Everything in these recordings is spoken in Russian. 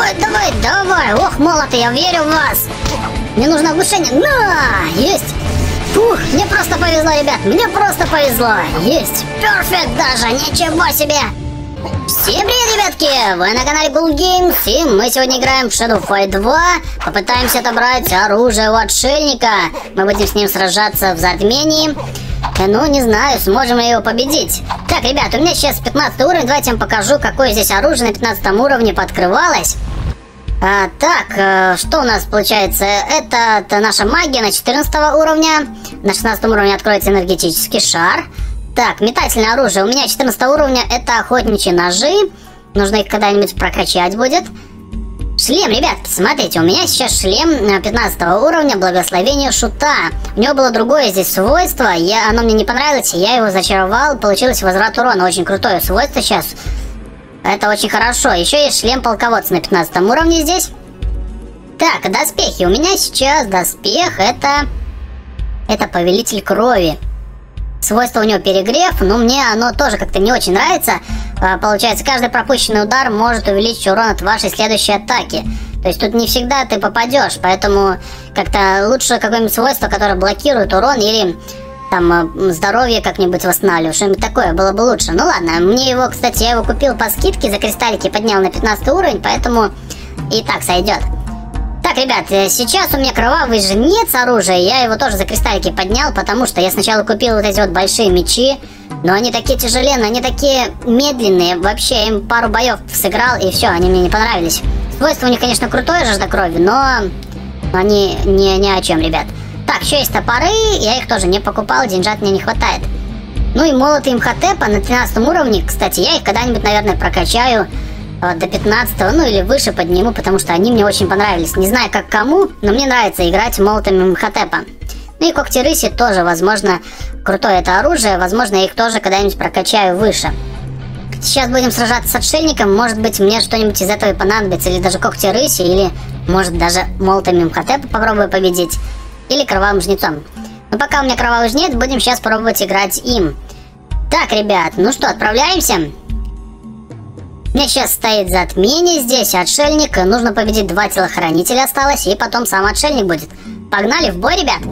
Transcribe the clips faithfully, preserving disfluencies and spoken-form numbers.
Давай, давай, давай. Ох, молоты, я верю в вас. Мне нужно оглушение. На, есть. Фух, мне просто повезло, ребят. Мне просто повезло. Есть. Перфект даже. Ничего себе. Всем привет, ребятки! Вы на канале Cool Games, и мы сегодня играем в Shadow Fight два. Попытаемся отобрать оружие у отшельника. Мы будем с ним сражаться в затмении. Ну, не знаю, сможем ли его победить. Так, ребят, у меня сейчас пятнадцатый уровень. Давайте я вам покажу, какое здесь оружие на пятнадцатом уровне подкрывалось. А, так, э, что у нас получается? Это, это наша магия на четырнадцатого уровня. На шестнадцатом уровне откроется энергетический шар. Так, метательное оружие. У меня четырнадцатого уровня это охотничьи ножи. Нужно их когда-нибудь прокачать будет. Шлем, ребятки, смотрите, у меня сейчас шлем пятнадцатого уровня, благословение шута. У него было другое здесь свойство, я, оно мне не понравилось, я его зачаровал, получилось возврат урона. Очень крутое свойство сейчас. Это очень хорошо. Еще есть шлем полководца на пятнадцатом уровне здесь. Так, доспехи. У меня сейчас доспех это... Это повелитель крови. Свойство у него перегрев, но мне оно тоже как-то не очень нравится. а, Получается, каждый пропущенный удар может увеличить урон от вашей следующей атаки. То есть тут не всегда ты попадешь, поэтому как-то лучше какое-нибудь свойство, которое блокирует урон, или там здоровье как-нибудь восстанавливаешь. Что-нибудь такое было бы лучше. Ну ладно, мне его, кстати, я его купил по скидке, за кристаллики поднял на пятнадцатый уровень, поэтому и так сойдет. Так, ребят, сейчас у меня кровавый жнец оружия, я его тоже за кристаллики поднял, потому что я сначала купил вот эти вот большие мечи, но они такие тяжеленные, они такие медленные, вообще я им пару боев сыграл и все, они мне не понравились. Свойство у них, конечно, крутое, жажда крови, но они не, ни о чем, ребят. Так, еще есть топоры, я их тоже не покупал, деньжат мне не хватает. Ну и молоты Имхотепа на тринадцатом уровне, кстати, я их когда-нибудь, наверное, прокачаю до пятнадцатого, ну или выше подниму, потому что они мне очень понравились. Не знаю, как кому, но мне нравится играть молотами Имхотепа. Ну и когти рыси тоже, возможно, крутое это оружие. Возможно, я их тоже когда-нибудь прокачаю выше. Сейчас будем сражаться с отшельником. Может быть, мне что-нибудь из этого и понадобится. Или даже когти рыси, или, может, даже молотами Имхотепа попробую победить. Или кровавым жнецом. Но пока у меня кровавый жнец, будем сейчас пробовать играть им. Так, ребят, ну что, отправляемся? У меня сейчас стоит затмение здесь, отшельник. Нужно победить два телохранителя осталось, и потом сам отшельник будет. Погнали в бой, ребят!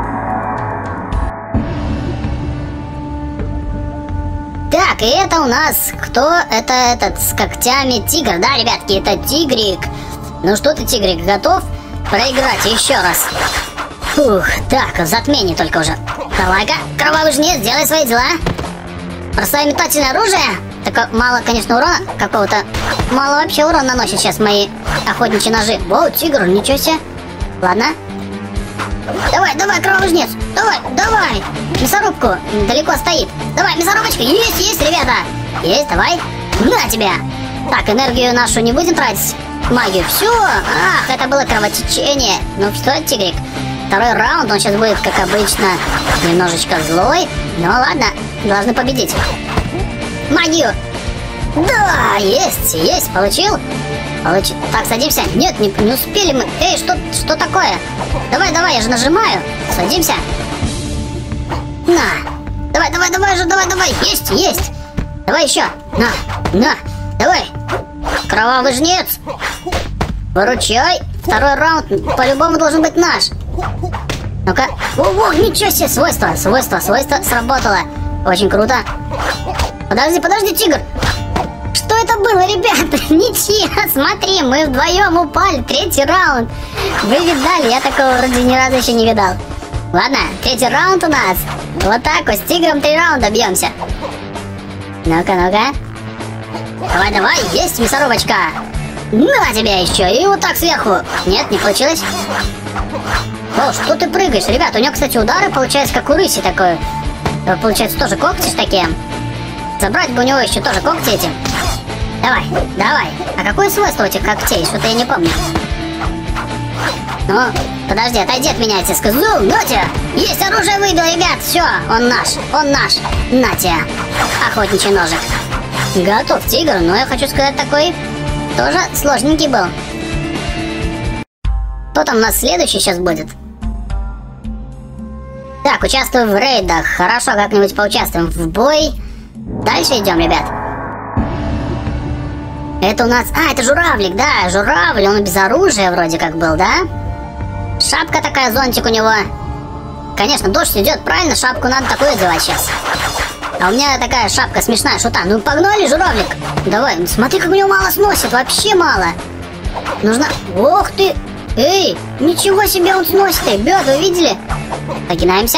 Так, и это у нас кто? Это этот с когтями тигр, да, ребятки? Это тигрик. Ну что ты, тигрик, готов проиграть еще раз? Фух, так, в затмении только уже. Давай-ка, кровавый жнец, делай свои дела. Бросай метательное оружие. Так мало, конечно, урона какого-то. Мало вообще урона наносит сейчас мои охотничьи ножи. Воу, тигр, ничего себе. Ладно. Давай, давай, кровавый жнец. Давай, давай. Мясорубку. Далеко стоит. Давай, мясорубочка. Есть, есть, ребята. Есть, давай. На тебя. Так, энергию нашу не будем тратить. Магию. Все. Ах, это было кровотечение. Ну что, тигрик? Второй раунд. Он сейчас будет, как обычно, немножечко злой. Ну ладно, должны победить. Магию! Да, есть, есть, получил. Получил. Так, садимся. Нет, не, не успели мы. Эй, что, что такое? Давай, давай, я же нажимаю. Садимся. На. Давай, давай, давай же, давай, давай. Есть, есть. Давай еще. На, на. Давай. Кровавый жнец. Выручай. Второй раунд по-любому должен быть наш. Ну-ка. Ого, ничего себе. Свойство, свойство, свойство сработало. Очень круто. Подожди, подожди, тигр. Что это было, ребята? Ничья, смотри, мы вдвоем упали. Третий раунд. Вы видали? Я такого вроде ни разу еще не видал. Ладно, третий раунд у нас. Вот так вот, с тигром три раунда бьемся. Ну-ка, ну-ка. Давай, давай, есть мясорубочка. На тебя еще. И вот так сверху. Нет, не получилось. О, что ты прыгаешь? Ребята, у него, кстати, удары получается как у рыси такой. Получается тоже когти такие. Забрать бы у него еще тоже когти эти. Давай, давай. А какое свойство у этих когтей? Что-то я не помню. Ну, подожди, отойди от меня, я тебе сказал. На тебя! Есть оружие выбил, ребят. Все, он наш, он наш. На тебя. Охотничий ножик. Готов тигр, но я хочу сказать, такой тоже сложненький был. Кто там у нас следующий сейчас будет? Так, участвую в рейдах. Хорошо, как-нибудь поучаствуем в бой. Дальше идем, ребят. Это у нас... А, это журавлик, да, журавль. Он без оружия вроде как был, да? Шапка такая, зонтик у него. Конечно, дождь идет, правильно? Шапку надо такую одевать сейчас. А у меня такая шапка смешная, шута. Ну, погнали, журавлик. Давай, смотри, как у него мало сносит. Вообще мало. Нужно... Ох ты! Эй, ничего себе он сносит. Ребят, вы видели? Погинаемся.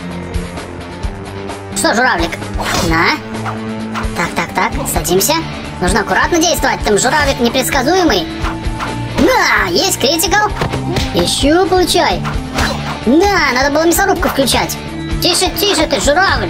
Что, журавлик? На. Так, так, так, садимся. Нужно аккуратно действовать, там журавлик непредсказуемый. На, есть критикал. Еще получай. На, надо было мясорубку включать. Тише, тише ты, журавль.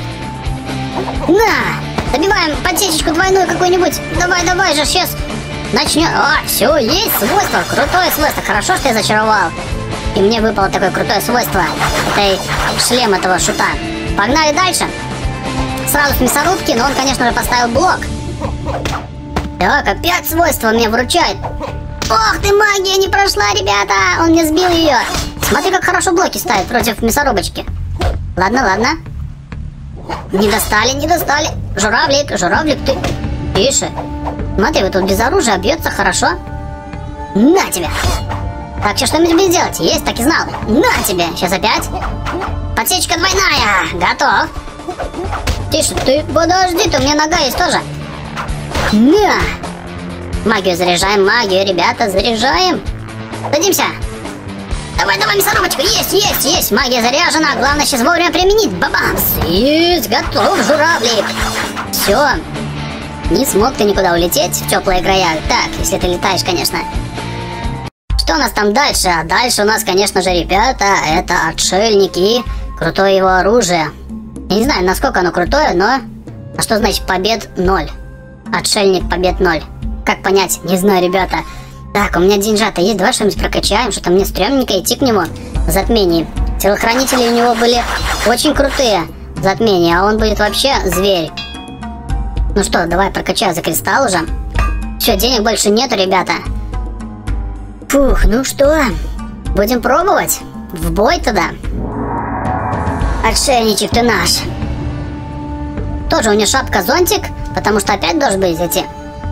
На, добиваем подсечечку двойную какую-нибудь. Давай, давай же, сейчас начнем. А, все, есть свойство, крутое свойство. Хорошо, что я зачаровал. И мне выпало такое крутое свойство. Это шлем этого шута. Погнали дальше. Сразу с мясорубки, но он, конечно же, поставил блок. Так, опять свойство мне вручает. Ох ты, магия не прошла, ребята. Он мне сбил ее. Смотри, как хорошо блоки ставит против мясорубочки. Ладно, ладно. Не достали, не достали. Журавлик, журавлик, ты... Тише. Смотри, вот тут без оружия бьется хорошо. На тебе. Так, сейчас что-нибудь будем делать. Есть, так и знал. На тебе. Сейчас опять. Подсечка двойная. Готов. Тише, ты подожди, ты, у меня нога есть тоже. На. Магию заряжаем, магию, ребята, заряжаем. Садимся. Давай, давай, мясорубочку. Есть, есть, есть. Магия заряжена. Главное сейчас вовремя применить. Бабамс. Есть, готов, журавлик. Все. Не смог ты никуда улететь в теплые края. Так, если ты летаешь, конечно. Что у нас там дальше? А дальше у нас, конечно же, ребята, это отшельник и крутое его оружие. Я не знаю, насколько оно крутое, но... А что значит побед ноль? Отшельник побед ноль. Как понять? Не знаю, ребята. Так, у меня деньжата есть, давай что-нибудь прокачаем. Что-то мне стрёмненько идти к нему в затмении. Телохранители у него были очень крутые в затмении, а он будет вообще зверь. Ну что, давай прокачаю за кристалл уже. Все, денег больше нету, ребята. Фух, ну что, будем пробовать? В бой тогда. Отшельничек ты наш. Тоже у него шапка-зонтик, потому что опять дождь будет идти.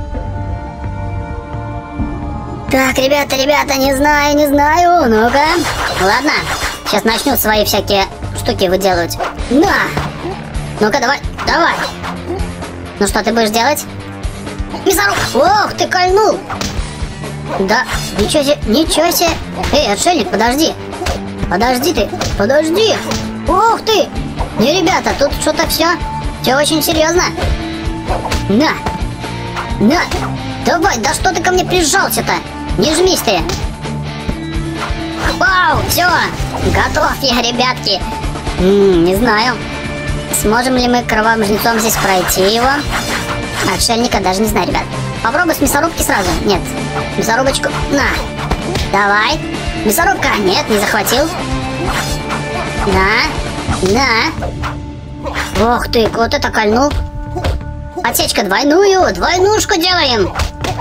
Так, ребята, ребята, не знаю, не знаю. Ну-ка. Ладно, сейчас начну свои всякие штуки выделывать. На! Ну-ка, давай, давай. Ну что ты будешь делать? Мясоруб! Ох, ты кольнул! Да, ничего себе, ничего себе. Эй, отшельник, подожди. Подожди ты, подожди. Ух ты! Не, ребята, тут что-то все. Все очень серьезно. На! На! Давай, да что ты ко мне прижался-то? Не жмись ты. Вау, все. Готов я, ребятки. М-м, не знаю. Сможем ли мы кровавым жнецом здесь пройти его? Отшельника даже не знаю, ребят. Попробуй с мясорубки сразу. Нет. Мясорубочку. На. Давай. Мясорубка. Нет, не захватил. На. На. Ох ты, вот это кольнул. Подсечка двойную. Двойнушку делаем.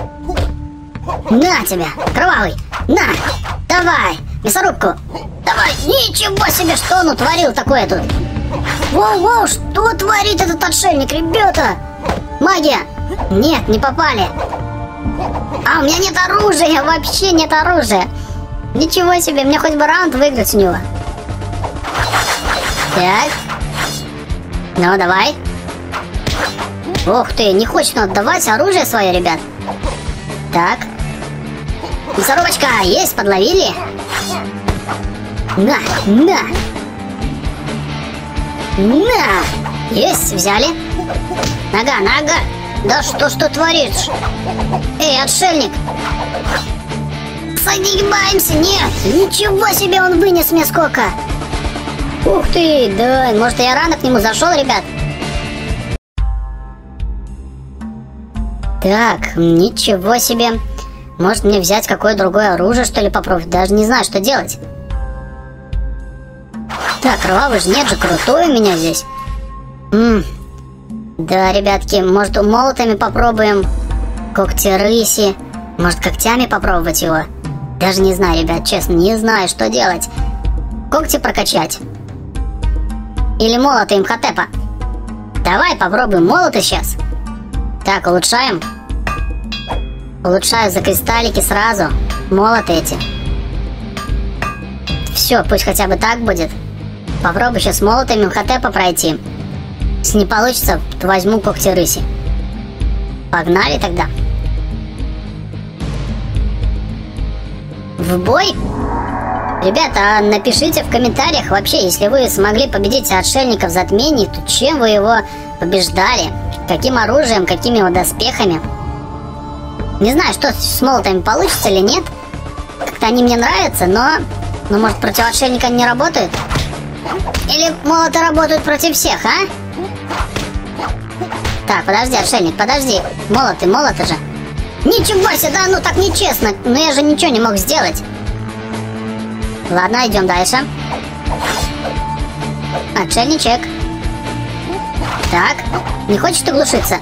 На тебя. Кровавый. На. Давай. Мясорубку. Давай. Ничего себе, что он утворил такое тут. Воу-воу, что творит этот отшельник, ребята? Магия. Нет, не попали. А, у меня нет оружия, вообще нет оружия. Ничего себе, мне хоть бы раунд выиграть с него. Так. Ну, давай. Ух ты, не хочет он отдавать оружие свое, ребят. Так. Мясорубочка, есть, подловили. На, на. На. Есть, взяли. Нога, нога. Да что ж ты творишь? Эй, отшельник. Согибаемся. Нет, ничего себе, он вынес мне сколько. Ух ты, да, может я рано к нему зашел, ребят. Так, ничего себе. Может мне взять какое другое оружие, что ли, попробовать? Даже не знаю, что делать. Так, кровавый жнец же крутой у меня здесь. М-м. Да, ребятки, может молотами попробуем. Когти рыси. Может когтями попробовать его. Даже не знаю, ребят, честно, не знаю, что делать. Когти прокачать. Или молоты Имхотепа. Давай попробуем молоты сейчас. Так, улучшаем. Улучшаю за кристаллики сразу. Молоты эти. Все, пусть хотя бы так будет. Попробую сейчас с молотами МХТ пройти. Если не получится, то возьму когти рыси. Погнали тогда. В бой? Ребята, напишите в комментариях вообще, если вы смогли победить отшельника в затмении, то чем вы его побеждали? Каким оружием, какими его доспехами? Не знаю, что с молотами получится или нет. Как-то они мне нравятся, но... Ну, может, против отшельника не работают? Или молоты работают против всех, а? Так, подожди, отшельник, подожди. Молоты, молоты же. Ничего себе, да ну так нечестно. Но я же ничего не мог сделать. Ладно, идем дальше. Отшельничек. Так, не хочешь ты глушиться?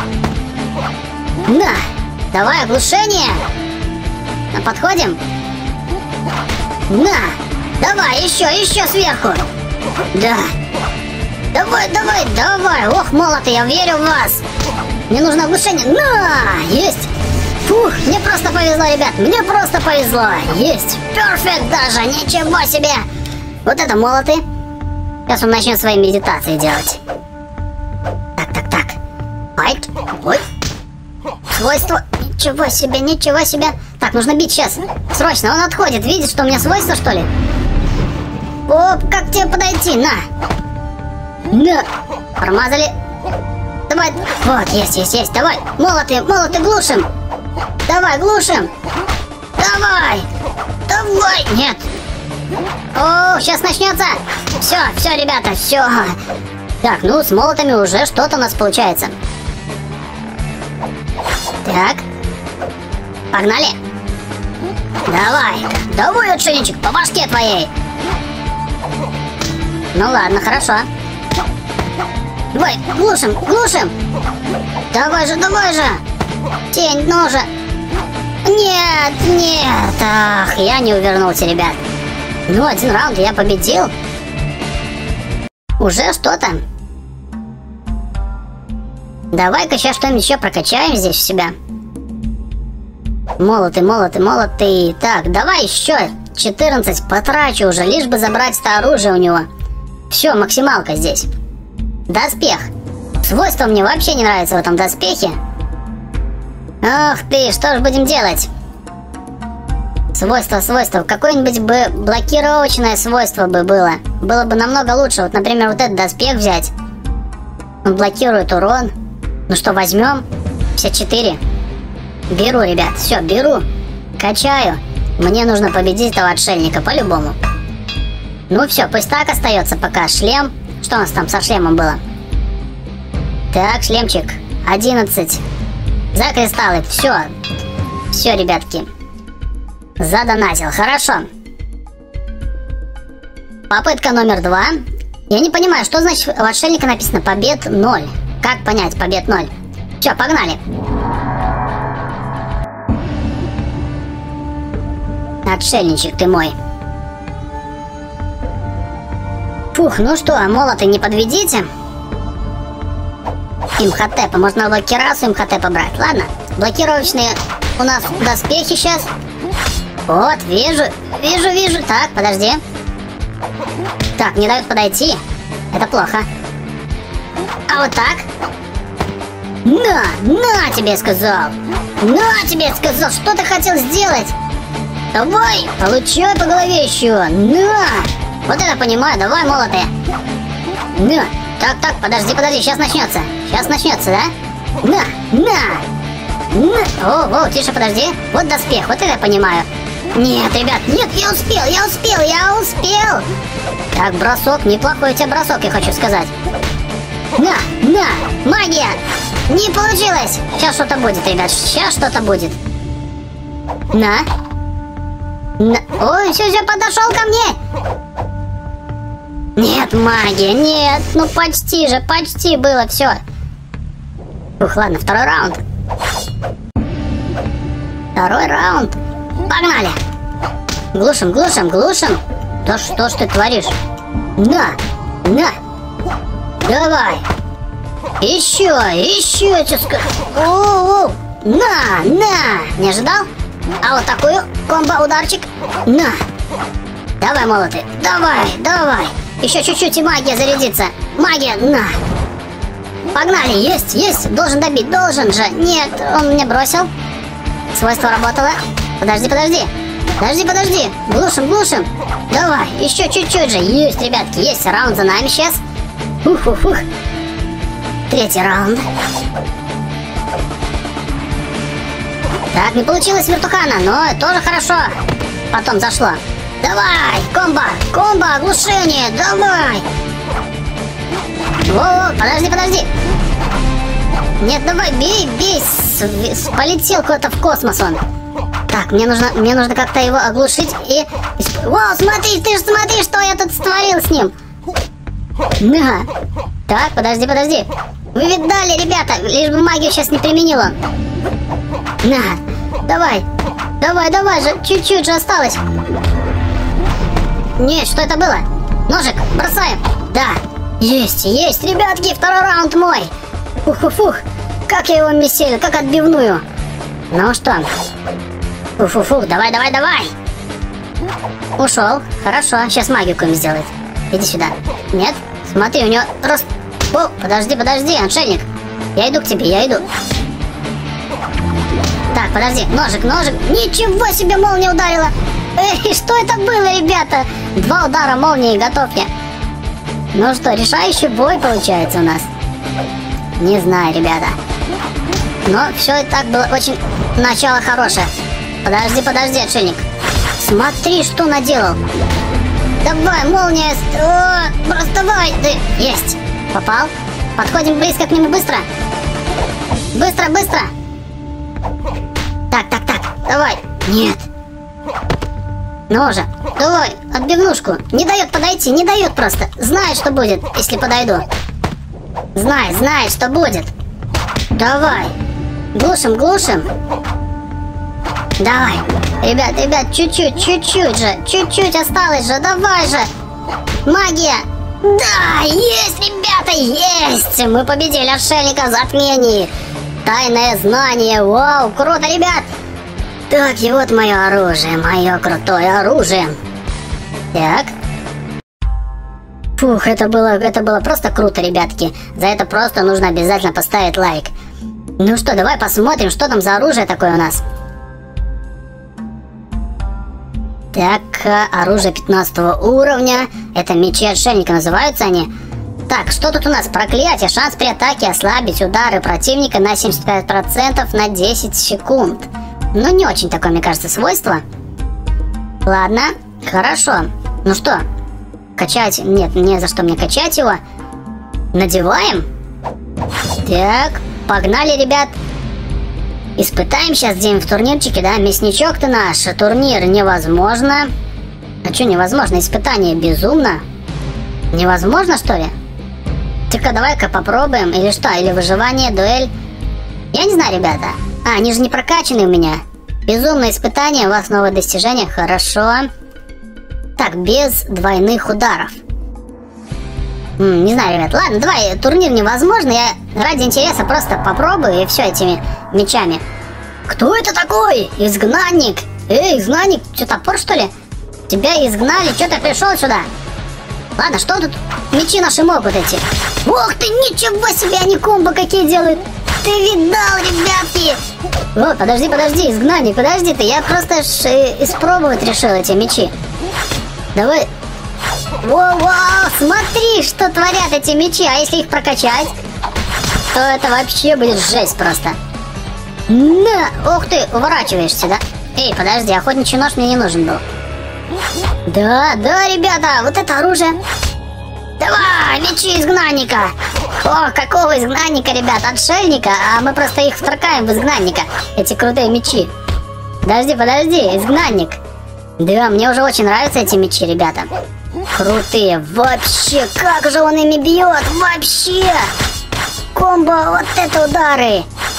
На, давай оглушение. На, подходим. На, давай, еще, еще сверху. Да. Давай, давай, давай. Ох, молоты, я верю в вас. Мне нужно оглушение. На, есть. Фух, мне просто повезло, ребят. Мне просто повезло. Есть. Перфект даже. Ничего себе. Вот это молоты. Сейчас он начнет свои медитации делать. Так, так, так. Ай, ой. Свойства. Ничего себе, ничего себе. Так, нужно бить сейчас. Срочно, он отходит. Видит, что у меня свойства, что ли? Оп, как тебе подойти? На. На. Промазали. Давай. Вот, есть, есть, есть. Давай. Молоты, молоты глушим. Давай, глушим. Давай. Давай. Нет. О, сейчас начнется. Все, все, ребята, все. Так, ну, с молотами уже что-то у нас получается. Так. Погнали. Давай. Давай, отшельничек, по башке твоей. Ну ладно, хорошо. Давай, глушим, глушим. Давай же, давай же. Тень, ну же. Нет, нет. Ах, я не увернулся, ребят. Ну, один раунд я победил. Уже что-то. Давай-ка сейчас что-нибудь еще прокачаем здесь у себя. Молоты, молоты, молоты. Так, давай еще четырнадцать потрачу уже, лишь бы забрать это оружие у него. Все, максималка здесь. Доспех. Свойства мне вообще не нравятся в этом доспехе. Ах ты, что ж будем делать? Свойства, свойства. Какое-нибудь бы блокировочное свойство бы было. Было бы намного лучше. Вот, например, вот этот доспех взять. Он блокирует урон. Ну что, возьмем? пятьдесят четыре. Беру, ребят. Все, беру. Качаю. Мне нужно победить этого отшельника по-любому. Ну все, пусть так остается пока. Шлем. Что у нас там со шлемом было? Так, шлемчик. одиннадцать. За кристаллы. Все. Все, ребятки. Задонатил. Хорошо. Попытка номер два. Я не понимаю, что значит у отшельника написано побед ноль. Как понять побед ноль? Все, погнали. Отшельничек ты мой. Фух, ну что, молоты не подведите. МХТ, можно было керасу МХТ побрать. Ладно, блокировочные у нас доспехи сейчас. Вот, вижу, вижу, вижу. Так, подожди. Так, не дают подойти. Это плохо. А вот так. На, на тебе сказал. На тебе сказал, что ты хотел сделать. Давай, получай по голове еще. На. Вот это понимаю, давай, молоты. На. Так, так, подожди, подожди, сейчас начнется. Сейчас начнется, да? На, на. На. О, о, тише, подожди. Вот доспех, вот это я понимаю. Нет, ребят, нет, я успел, я успел, я успел. Так, бросок, неплохой у тебя бросок, я хочу сказать. На, на, магия. Не получилось. Сейчас что-то будет, ребят, сейчас что-то будет. На. На. Ой, все, все, подошел ко мне. Нет, магия, нет. Ну почти же, почти было все. Ух, ладно, второй раунд. Второй раунд. Погнали. Глушим, глушим, глушим. Да что ж ты творишь? На, на. Давай. Еще, еще, я тебе скажу. О, На, на! Не ожидал? А вот такую комбо-ударчик. На! Давай, молоты, давай, давай! Еще чуть-чуть и магия зарядится. Магия, на! Погнали, есть, есть! Должен добить, должен же! Нет, он мне бросил. Свойство работало. Подожди, подожди! Подожди, подожди! Глушим, глушим! Давай, еще чуть-чуть же! Есть, ребятки, есть! Раунд за нами сейчас. Ух-ух-ух! Третий раунд. Так, не получилось вертухана, но тоже хорошо. Потом зашло. Давай, комбо, комбо, оглушение, давай. О, подожди, подожди. Нет, давай, бей, бей. С, полетел куда-то в космос он. Так, мне нужно, мне нужно как-то его оглушить и... Вау, смотри, ты же смотри, что я тут створил с ним. На. Так, подожди, подожди. Вы видали, ребята, лишь бы магию сейчас не применил он. На, давай, давай, давай же, чуть-чуть же осталось. Нет, что это было? Ножик, бросаем. Да, есть, есть, ребятки, второй раунд мой. Фух-фух-фух, как я его месил, как отбивную. Ну что? Фух-фух-фух, давай, давай, давай. Ушел, хорошо, сейчас магию какую-нибудь сделает. Иди сюда. Нет, смотри, у него рост... О, подожди, подожди, отшельник. Я иду к тебе, я иду. Так, подожди, ножик, ножик. Ничего себе, молния ударила. Эй, что это было, ребята? Два удара молнии, готов я. Ну что, решающий бой получается у нас. Не знаю, ребята. Но все и так было очень... Начало хорошее. Подожди, подожди, отшельник. Смотри, что наделал. Давай, молния. О, просто давай. Ты... Есть. Попал. Подходим близко к нему, быстро. Быстро, быстро. Так, так, так. Давай. Нет. Ну же. Давай, отбивнушку. Не дает подойти, не дает просто. Знает, что будет, если подойду. Знает, знает, что будет. Давай. Глушим, глушим. Давай. Ребят, ребят, чуть-чуть, чуть-чуть же. Чуть-чуть осталось же. Давай же. Магия. Да, есть, ребята, есть. Мы победили отшельника в затмении. Тайное знание. Вау, круто, ребят. Так, и вот мое оружие. Мое крутое оружие. Так. Фух, это было, это было просто круто, ребятки. За это просто нужно обязательно поставить лайк. Ну что, давай посмотрим, что там за оружие такое у нас. Так, оружие пятнадцатого уровня. Это мечи отшельника, называются они. Так, что тут у нас? Проклятие. Шанс при атаке ослабить удары противника на семьдесят пять процентов на десять секунд. Ну, не очень такое, мне кажется, свойство. Ладно, хорошо. Ну что, качать? Нет, не за что мне качать его. Надеваем. Так, погнали, ребят. Испытаем сейчас где-нибудь в турнирчике, да? Мясничок ты наш. Турнир невозможно. А что невозможно? Испытание безумно. Невозможно, что ли? Только давай-ка попробуем. Или что? Или выживание, дуэль? Я не знаю, ребята. А, они же не прокачаны у меня. Безумное испытание. У вас новое достижение. Хорошо. Так, без двойных ударов. М, не знаю, ребят. Ладно, давай, турнир невозможно. Я ради интереса просто попробую и все этими мечами. Кто это такой? Изгнанник. Эй, изгнанник, что, топор, что ли? Тебя изгнали, что ты пришел сюда? Ладно, что тут мечи наши могут эти? Ох ты, ничего себе, они комбо какие делают. Ты видал, ребятки? Вот, подожди, подожди, изгнанник, подожди ты. Я просто ж, э, испробовать решил эти мечи. Давай. Воу-воу, смотри, что творят эти мечи. А если их прокачать, то это вообще будет жесть просто. На, ух ты, уворачиваешься, да? Эй, подожди, охотничий нож мне не нужен был. Да, да, ребята, вот это оружие. Давай, мечи изгнанника. О, какого изгнанника, ребят? Отшельника, а мы просто их вторкаем в изгнанника. Эти крутые мечи. Подожди, подожди, изгнанник. Да, мне уже очень нравятся эти мечи, ребята. Крутые, вообще, как же он ими бьет, вообще. Комбо, вот это удары.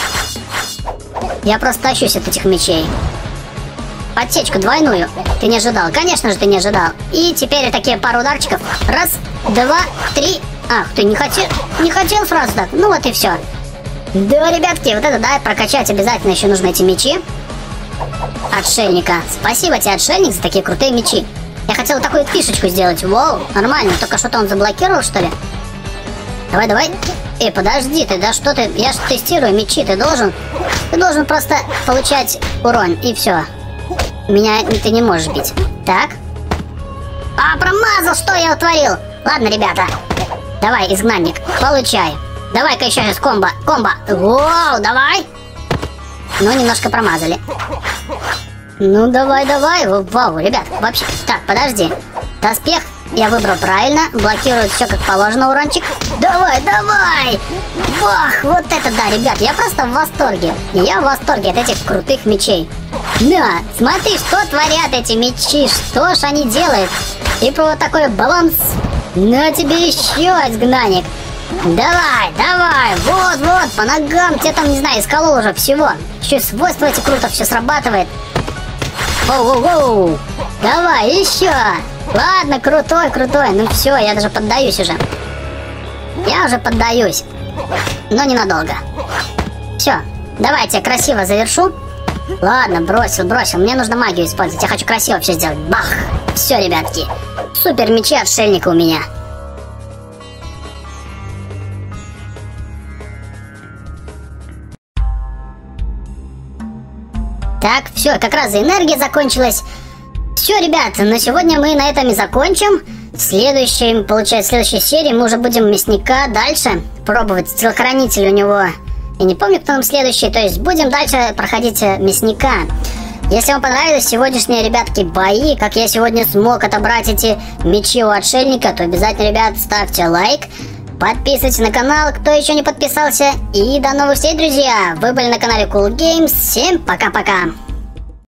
Я просто тащусь от этих мечей. Подсечку двойную. Ты не ожидал? Конечно же, ты не ожидал. И теперь такие пару ударчиков. Раз, два, три. Ах, ты не хотел, не хотел сразу так. Ну вот и все. Да, ребятки, вот это, да, прокачать обязательно еще нужно эти мечи. Отшельника. Спасибо тебе, отшельник, за такие крутые мечи. Я хотел такую фишечку сделать. Вау, нормально. Только что-то он заблокировал, что ли? Давай, давай. Эй, подожди, ты, да что ты? Я же тестирую мечи, ты должен... Ты должен просто получать урон, и все. Меня ты не можешь бить. Так. А, промазал, что я утворил? Ладно, ребята. Давай, изгнанник, получай. Давай-ка еще сейчас комбо. Комбо. Вау, давай. Ну, немножко промазали. Ну, давай, давай. Вау, ребят, вообще... Так, подожди. Доспех я выбрал правильно. Блокирует все как положено, урончик. Давай, давай. Вах, вот это да, ребят. Я просто в восторге. Я в восторге от этих крутых мечей. Да, смотри, что творят эти мечи. Что ж они делают. И про вот такой баланс. На тебе еще, изгнанник. Давай, давай, вот, вот, по ногам, тебе там, не знаю, исколол уже всего. Еще и свойства эти круто все срабатывает. Воу-воу-воу. Давай, еще. Ладно, крутой, крутой. Ну все, я даже поддаюсь уже. Я уже поддаюсь. Но ненадолго. Все, давайте я красиво завершу. Ладно, бросил, бросил. Мне нужно магию использовать. Я хочу красиво все сделать. Бах. Все, ребятки. Супер мечи отшельника у меня. Так, все, как раз и энергия закончилась. Все, ребят, на сегодня мы на этом и закончим. В следующем, получается, в следующей серии мы уже будем мясника дальше пробовать. Телохранитель у него, я не помню, кто нам следующий. То есть будем дальше проходить мясника. Если вам понравились сегодняшние, ребятки, бои, как я сегодня смог отобрать эти мечи у отшельника, то обязательно, ребят, ставьте лайк. Подписывайтесь на канал, кто еще не подписался. И до новых встреч, друзья! Вы были на канале Cool Games. Всем пока-пока!